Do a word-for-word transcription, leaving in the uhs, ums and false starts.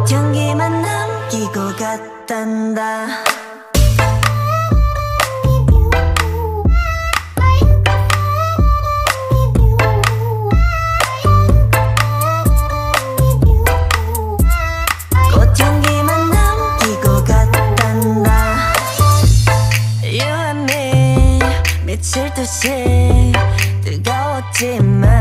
꽃향기만 남기고 갔단다. 꽃향기만 남기고 갔단다. You and me 미칠 듯이 뜨거웠지만